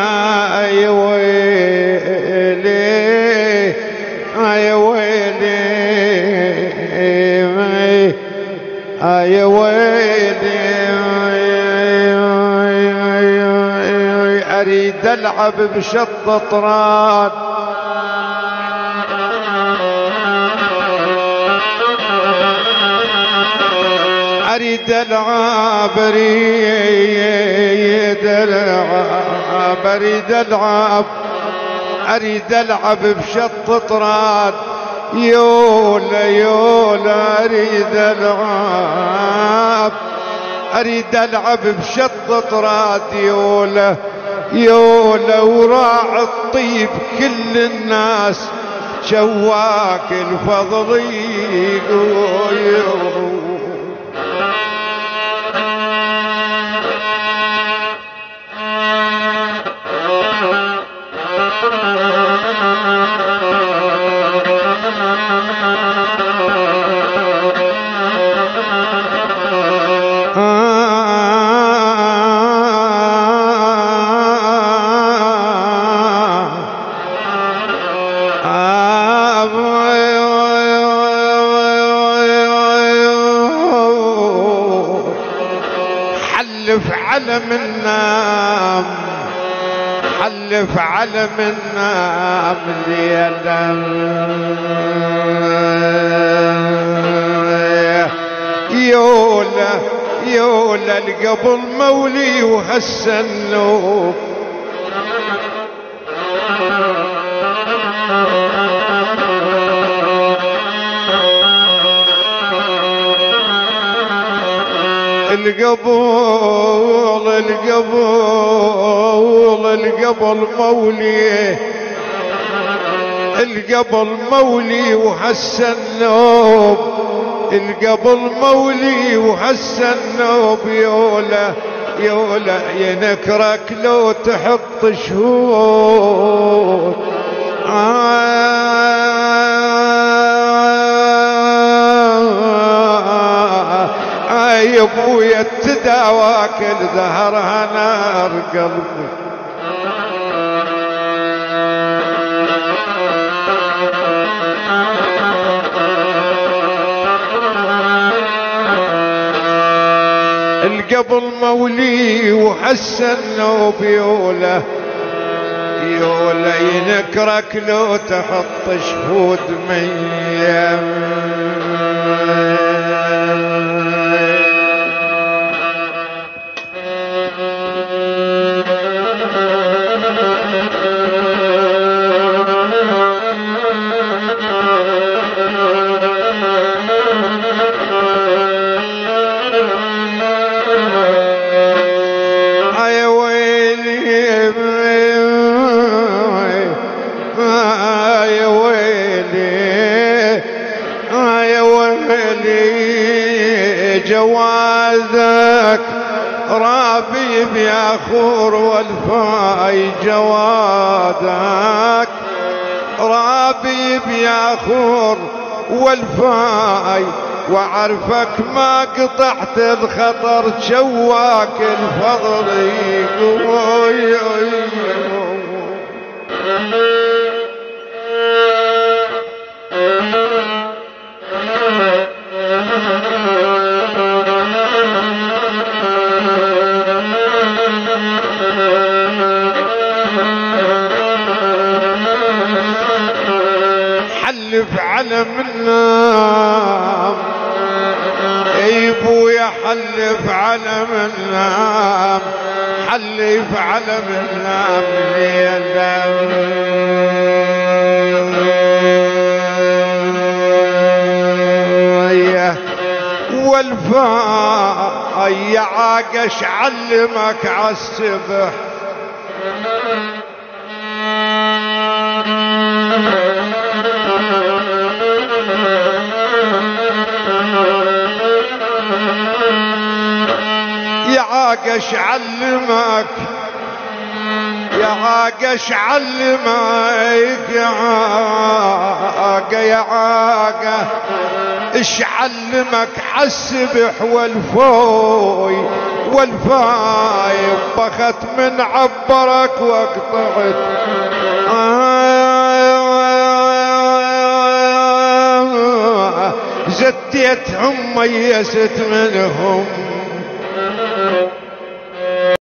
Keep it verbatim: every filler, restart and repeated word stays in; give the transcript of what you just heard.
يا ويلي يا ويلي يا ويلي أريد ألعب بشط طراد أريد ألعب أريد ألعب أريد ألعب أريد ألعب بشط طراد يولا يولا أريد ألعب أريد ألعب بشط طراد يولا يولا وراع الطيب كل الناس شواك الفضل يقول حلف على من نام حلف على من نام ليلة يولا يولا القبل مولي وهسه النوب القبول القبول القبل مولي القبل مولي وهسه النوب القبل مولي وهسه النوب يولا يولا ينكرك لو تحط شهود يا ابويا تداواك الزهرها نار قلبي القبل مولي وحسن النوب يولا يولا ينكرك لو تحط شهود ميم جوازك رابيب يا خور والفاي جوادك رابيب يا خور والفاي وعرفك ما قطعت الخطر شواك الفضل يقول حلف على من نام اي ابويا حلف على من نام حلف على من نام ليلة والفا يا عاقش علمك عالسبح يا عاقش علمك يا عاقش علمك يا عاقة يا عاقة اش علمك عالسبح والفوي والفاي بخت من عبرك واقطعت زديتهم ميست منهم